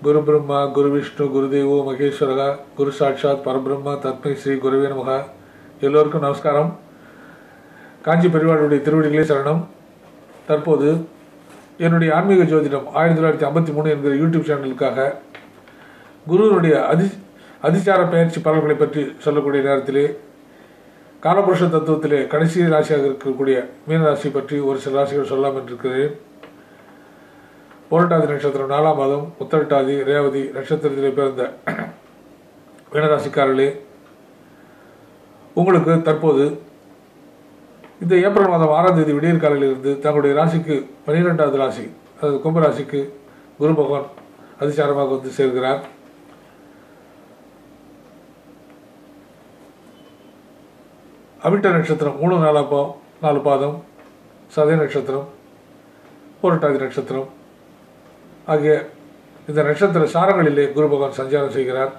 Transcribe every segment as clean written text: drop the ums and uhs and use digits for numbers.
குரு பிரம்மா குரு விஷ்ணு குருதேவோ மகேஸ்வரகா குரு சாட்சாத் பரபிரம்மா தத்மை ஸ்ரீ குருவே நமகா. எல்லோருக்கும் நமஸ்காரம். காஞ்சி பெரியவாளுடைய திருவடிகளே சரணம். தற்போது என்னுடைய ஆன்மீக ஜோதிடம் 1953 என்கிற யூடியூப் சேனலுக்காக குருவினுடைய அதிசார பயிற்சி பலன்களை பற்றி சொல்லக்கூடிய நேரத்திலே காலபுருஷ தத்துவத்திலே கடைசி ராசியாக இருக்கக்கூடிய மீனராசி பற்றி ஒரு சில ராசிகள் சொல்லலாம் என்றிருக்கிறேன். புரட்டாதி நட்சத்திரம் 4ஆம் மாதம் உத்திரட்டாதி ரேவதி நட்சத்திரத்திலே பிறந்த மீனராசிக்காரர்களே, உங்களுக்கு தற்போது இந்த ஏப்ரல் மாதம் 6ஆம் தேதி விடியற் காலையிலிருந்து தங்களுடைய ராசிக்கு 12வது ராசி, அதாவது கும்பராசிக்கு குரு பகவான் அதிசாரமாக வந்து சேர்கிறார். அவிட்ட நட்சத்திரம் 3-4 பாதம், சதய நட்சத்திரம், புரட்டாதி நட்சத்திரம் ஆகிய இந்த நட்சத்திர சாரங்களிலே குரு பகவான் சஞ்சாரம் செய்கிறார்.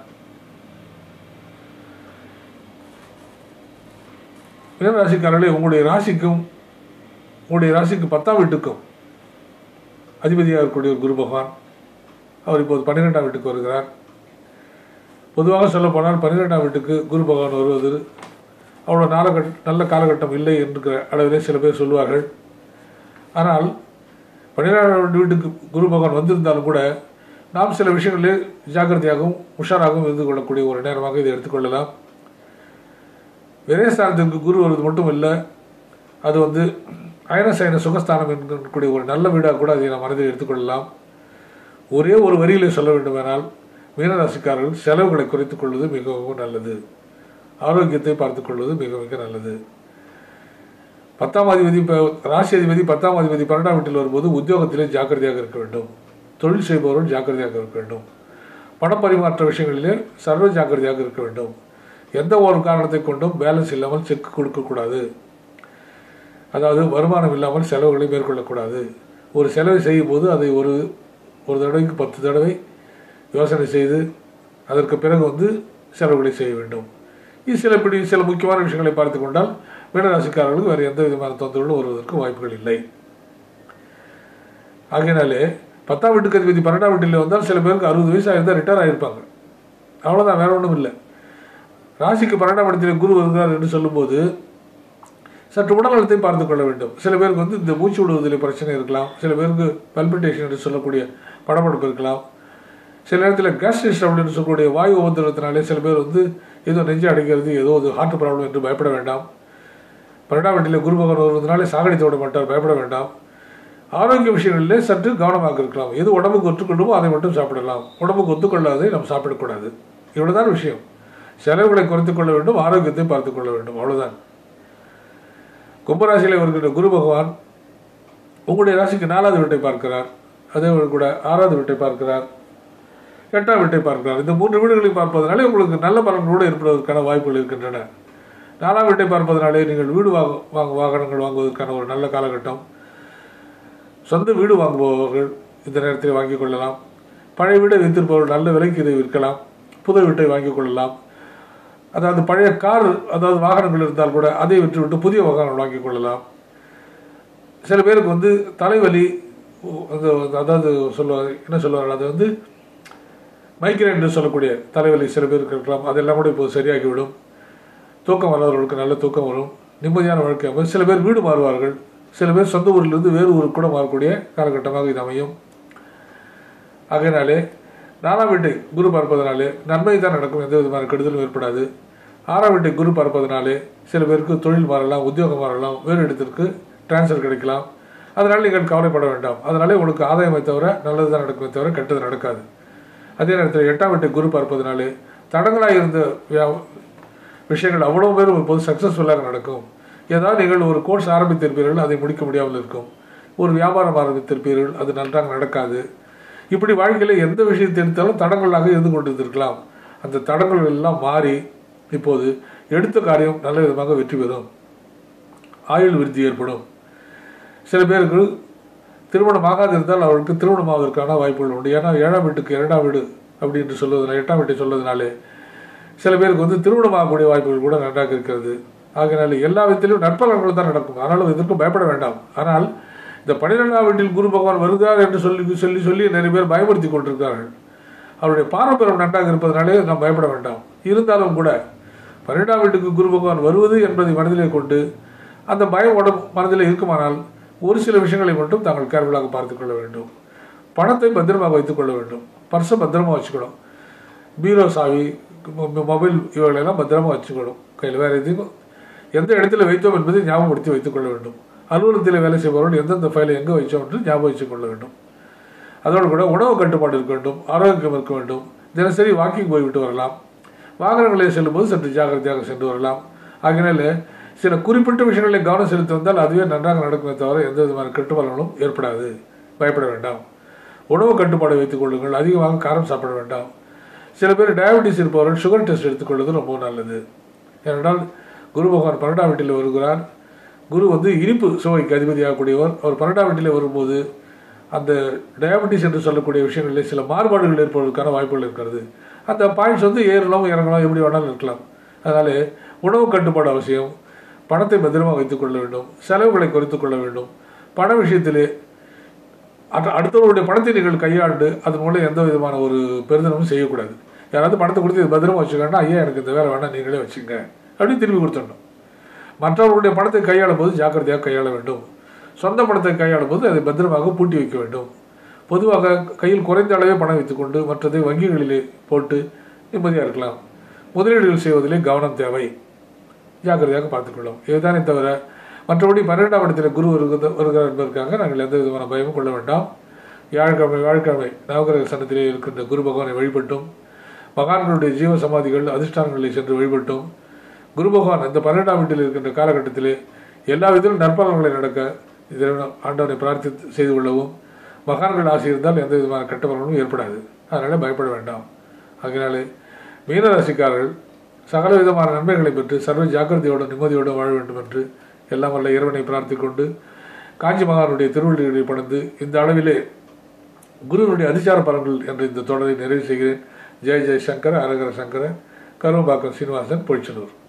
மீனராசிக்காரர்களே, உங்களுடைய ராசிக்கு 10ஆம் வீட்டுக்கும் அதிபதியாக இருக்கக்கூடிய குரு பகவான் அவர் இப்போது 12ஆம் வீட்டுக்கு வருகிறார். பொதுவாக சொல்லப்போனால் 12ஆம் வீட்டுக்கு குரு பகவான் வருவது அவ்வளோ நல்ல காலகட்டம் இல்லை என்கிற அளவிலே சில பேர் சொல்லுவார்கள். ஆனால் 12ஆம் வீட்டுக்கு குரு பகவான் வந்திருந்தாலும் கூட நாம் சில விஷயங்களில் ஜாக்கிரதையாகவும் உஷாராகவும் இருந்து கொள்ளக்கூடிய ஒரு நேரமாக இதை எடுத்துக்கொள்ளலாம். விரயஸ்தானத்திற்கு குரு வருவது மட்டும் இல்லை, அது அயனசயன சுகஸ்தானம் என்கூடிய ஒரு நல்ல வீடாக கூட அதை நாம் மனதில் எடுத்துக்கொள்ளலாம். ஒரே ஒரு வரியிலே சொல்ல வேண்டுமானால், மீனராசிக்காரர்கள் செலவுகளை குறைத்துக் கொள்வது மிகவும் நல்லது, ஆரோக்கியத்தை பார்த்துக் கொள்வது மிக மிக நல்லது. 10ஆம் அதிபதி, ராசி அதிபதி 10ஆம் அதிபதி 12ஆம் வீட்டில் வரும்போது உத்தியோகத்திலே ஜாக்கிரதையாக இருக்க வேண்டும், தொழில் செய்பவர்கள் ஜாக்கிரதையாக இருக்க வேண்டும், பணப்பரிமாற்ற விஷயங்களிலே சர்வ ஜாக்கிரதையாக இருக்க வேண்டும். எந்த ஒரு காரணத்தை கொண்டும் பேலன்ஸ் இல்லாமல் செக் கொடுக்கக்கூடாது, அதாவது வருமானம் இல்லாமல் செலவுகளை மேற்கொள்ளக்கூடாது. ஒரு செலவை செய்யும் போது அதை ஒரு தடவைக்கு 10 தடவை யோசனை செய்து அதற்கு பிறகு செலவுகளை செய்ய வேண்டும். இது சில முக்கியமான விஷயங்களை பார்த்து கொண்டால் மீனராசிக்காரர்களுக்கு வேறு எந்த விதமான தொந்தரவுகளும் வருவதற்கு வாய்ப்புகள் இல்லை. ஆகையினாலே 10ஆம் வீட்டுக்கு அதிபதி 12ஆம் வீட்டில் வந்தால் சில பேருக்கு 60 வயசாக இருந்தால் ரிட்டையர் ஆகியிருப்பாங்க, அவ்வளோதான், வேற ஒன்றும் இல்லை. ராசிக்கு 12ஆம் இடத்தில் குரு வருகிறார் என்று சொல்லும்போது சற்று உடல்நலத்தை பார்த்து கொள்ள வேண்டும். சில பேருக்கு இந்த மூச்சு விடுவதில் பிரச்சனை இருக்கலாம், சில பேருக்கு பல்பிட்டேஷன் என்று சொல்லக்கூடிய படபடப்பு இருக்கலாம், சில நேரத்தில் கேஸ்ட்ரிக் ட்ரபிள் என்று சொல்லக்கூடிய வாயு உபத்திரத்தினாலே சில பேர் ஏதோ நெஞ்சு அடைக்கிறது, ஏதோ ஹார்ட் ப்ராப்ளம் என்று பயப்பட வேண்டாம். 12ஆம் வீட்டில் குரு பகவான் வருவதனாலே சாகடித்து விட மாட்டார், பயப்பட வேண்டாம். ஆரோக்கிய விஷயங்களிலே சற்று கவனமாக இருக்கலாம். எது உடம்புக்கு ஒத்துக்கொள்ளுமோ அதை மட்டும் சாப்பிடலாம், உடம்புக்கு ஒத்துக்கொள்ளாதை நம்ம சாப்பிடக்கூடாது. இவ்வளவுதான் விஷயம். செலவுகளை குறைத்துக் கொள்ள வேண்டும், ஆரோக்கியத்தை பார்த்துக் கொள்ள வேண்டும், அவ்வளவுதான். கும்பராசியில் வருகின்ற குரு பகவான் உங்களுடைய ராசிக்கு 4ஆவது வீட்டை பார்க்கிறார், அதே கூட 6ஆவது வீட்டை பார்க்கிறார், 8ஆம் வீட்டை பார்க்கிறார். இந்த 3 வீடுகளையும் பார்ப்பதனாலே உங்களுக்கு நல்ல பலன்களோடு ஏற்படுவதற்கான வாய்ப்புகள் இருக்கின்றன. 4ஆம் வீட்டை பார்ப்பதனாலே நீங்கள் வீடு வாகனங்கள் வாங்குவதற்கான ஒரு நல்ல காலகட்டம். சொந்த வீடு வாங்குபவர்கள் இந்த நேரத்தில் வாங்கிக் கொள்ளலாம். பழைய வீடை வைத்திருப்பவர்கள் நல்ல விலைக்கு இதை விற்கலாம், புது வீட்டை வாங்கிக் கொள்ளலாம். அதாவது பழைய கார், அதாவது வாகனங்கள் இருந்தால் கூட அதை விட்டுவிட்டு புதிய வாகனங்கள் வாங்கிக் கொள்ளலாம். சில பேருக்கு தலைவலி, அதாவது என்ன சொல்லுவார்கள், அது மைக்ரேன் என்று சொல்லக்கூடிய தலைவலி சில பேருக்கு இருக்கலாம், அதெல்லாம் கூட இப்போது சரியாகிவிடும். தூக்கம் வர்றவர்களுக்கு நல்ல தூக்கம் வரும், நிம்மதியான வாழ்க்கை அமையும். சில பேர் வீடு மாறுவார்கள், சில பேர் சொந்த ஊரிலிருந்து வேறு ஊருக்கு கூட மாறக்கூடிய காலகட்டமாக இது அமையும். ஆகையினாலே 4ஆம் வீட்டை குரு பார்ப்பதனாலே நன்மை தான் நடக்கும், எந்த விதமான கெடுதலும் ஏற்படாது. 6ஆம் வீட்டை குரு பார்ப்பதனாலே சில பேருக்கு தொழில் மாறலாம், உத்தியோகம் மாறலாம், வேறு இடத்திற்கு டிரான்ஸ்ஃபர் கிடைக்கலாம். அதனால் நீங்கள் கவலைப்பட வேண்டாம். அதனாலே உங்களுக்கு ஆதாயமை தவிர நல்லது தான் நடக்குமே தவிர கெட்டது நடக்காது. அதே நேரத்தில் 8ஆம் வீட்டை குரு பார்ப்பதனாலே தடங்களாக இருந்த விஷயங்கள் அவ்வளோ பேர் இப்போது சக்ஸஸ்ஃபுல்லாக நடக்கும். ஏதாவது நீங்கள் ஒரு கோர்ஸ் ஆரம்பித்திருப்பீர்கள், அதை முடிக்க முடியாமல் இருக்கும். ஒரு வியாபாரம் ஆரம்பித்திருப்பீர்கள், அது நன்றாக நடக்காது. இப்படி வாழ்க்கையில் எந்த விஷயத்தை எடுத்தாலும் தடங்களாக இருந்து கொண்டிருந்திருக்கலாம். அந்த தடங்கள் எல்லாம் மாறி இப்போது எடுத்த காரியம் நல்ல விதமாக வெற்றி பெறும், ஆயுள் விருத்தி ஏற்படும். சில பேருக்கு திருமணம் ஆகாது இருந்தால் அவர்களுக்கு திருமணம் ஆவதற்கான வாய்ப்புகள் உண்டு. ஏன்னா 7ஆம் வீட்டுக்கு 2ஆம் வீடு அப்படி என்று சொல்வதனால, 8ஆம் வீட்டை சொல்வதனாலே சில பேருக்கு திருமணம் ஆகக்கூடிய வாய்ப்புகள் கூட நன்றாக இருக்கிறது. ஆகையினால எல்லா விதத்திலும் நற்பலன்கள் தான் நடக்கும், ஆனாலும் இதற்கும் பயப்பட வேண்டாம். ஆனால் இந்த 12ஆம் வீட்டில் குரு பகவான் வருகிறார் என்று சொல்லி நிறைய பேர் பயமுறுத்தி கொண்டிருக்கிறார்கள். அவருடைய பாரம்பரியம் நன்றாக இருப்பதனாலே நாம் பயப்பட வேண்டாம். இருந்தாலும் கூட 12ஆம் வீட்டுக்கு குரு பகவான் வருவது என்பதை மனதிலே கொண்டு அந்த பயம் மனதில் இருக்குமானால் ஒரு சில விஷயங்களை மட்டும் தாங்கள் கேர்ஃபுல்லாக பார்த்து கொள்ள வேண்டும். பணத்தை பத்திரமாக வைத்துக் கொள்ள வேண்டும். பர்ஸை பத்திரமாக வச்சுக்கணும். பீரோ சாவி, மொபைல் இவர்களெல்லாம் பத்திரமாக வச்சுக்கணும் கையில். வேறு எதுவும் எந்த இடத்துல வைத்தோம் என்பதை ஞாபகப்படுத்தி வைத்துக் கொள்ள வேண்டும். அலுவலகத்தில் வேலை செய்பவர்கள் எந்தெந்த ஃபைலை எங்கே வைச்சோம் என்று ஞாபகம் வச்சுக் கொள்ள வேண்டும். அதோடு கூட உணவு கட்டுப்பாடு இருக்க வேண்டும், ஆரோக்கியம் இருக்க வேண்டும். தினசரி வாக்கிங் போய்விட்டு வரலாம். வாகனங்களில் செல்லும்போது சற்று ஜாக்கிரதையாக சென்று வரலாம். ஆகினால சில குறிப்பிட்ட விஷயங்களில் கவனம் செலுத்தி வந்தால் அதுவே நன்றாக நடக்குமே தவிர எந்த விதமான கெட்டுப்பலனும் ஏற்படாது. பயப்பட வேண்டாம். உணவு கட்டுப்பாடு வைத்துக் கொள்ளுங்கள். அதிகமாக காரம் சாப்பிட வேண்டாம். சில பேர் டயபெட்டிஸ் இருப்பவர்கள் சுகர் டெஸ்ட் எடுத்துக்கொள்வது ரொம்ப நல்லது. ஏனென்றால் குரு பகவான் 12ஆம் வீட்டில் வருகிறார். குரு இனிப்பு சுவைக்கு அதிபதியாகக்கூடியவர். அவர் 12ஆம் வீட்டில் வரும்போது அந்த டயபெட்டிஸ் என்று சொல்லக்கூடிய விஷயங்களில் சில மாறுபாடுகள் ஏற்படுவதற்கான வாய்ப்புகள் இருக்கிறது. அந்த பாயிண்ட்ஸ் ஏறலாம் இறங்கலாம், எப்படி வேணாலும் இருக்கலாம். அதனால உணவு கட்டுப்பாடு அவசியம். பணத்தை பத்திரமாக வைத்துக் கொள்ள வேண்டும். செலவுகளை குறைத்துக் கொள்ள வேண்டும். பண விஷயத்திலே அடுத்தவருடைய பணத்தை நீங்கள் கையாண்டு அதன் மூலம் எந்த விதமான ஒரு பெருந்தனமும் செய்யக்கூடாது. யாராவது பணத்தை கொடுத்து இது பத்திரமா வச்சுக்கோன்னா, ஐயா எனக்கு இந்த வேலை வேணாம், நீங்களே வச்சுங்க அப்படின்னு திரும்பி கொடுத்துடணும். மற்றவர்களுடைய பணத்தை கையாளும் போது ஜாக்கிரதையாக கையாள வேண்டும். சொந்த பணத்தை கையாளும் போது அதை பத்திரமாக பூட்டி வைக்க வேண்டும். பொதுவாக கையில் குறைந்த அளவே பணம் வைத்துக்கொண்டு மற்றதை வங்கிகளிலே போட்டு நிம்மதியாக இருக்கலாம். முதலீடுகள் செய்வதிலே கவனம் தேவை. ஜாக்கிரதையாக பார்த்துக்கொள்ளும். இதுதானே தவிர மற்றபடி 12ஆம் இடத்துல குரு வருகிறார் என்பதற்காக நாங்கள் எந்த விதமான பயமும் கொள்ள வேண்டாம். வியாழக்கிழமை நவகிரக சன்னத்திலே இருக்கின்ற குரு பகவானை வழிபட்டும், மகான்களுடைய ஜீவ சமாதிகள் அதிஷ்டானங்களை சென்று வழிபட்டும், குரு பகவான் இந்த 12ஆம் வீட்டில் இருக்கின்ற காலகட்டத்திலே எல்லா விதத்திலும் நற்பலன்களை நடக்க இதில் ஆண்டவனை பிரார்த்தி செய்து கொள்ளவும், மகான்கள் ஆசை இருந்தால் எந்த விதமான கெட்ட பலனும் ஏற்படாது. அதனால் பயப்பட வேண்டாம். அதனாலே மீனராசிக்காரர்கள் சகல விதமான நன்மைகளை பெற்று சர்வ ஜாக்கிரதையோடு நிம்மதியோடு வாழ வேண்டும் என்று எல்லாம் வல்ல இறைவனை பிரார்த்திக்கொண்டு, காஞ்சி மகானுடைய திருவள்ளுவரை பணிந்து இந்த அளவிலே குருவினுடைய அதிசார பலன்கள் என்ற இந்த தொடரை நிறைவு செய்கிறேன். ஜெய ஜெய சங்கர, அரகர சங்கர, கரும்பாக்கம் சீனிவாசன், பொழிச்சனூர்.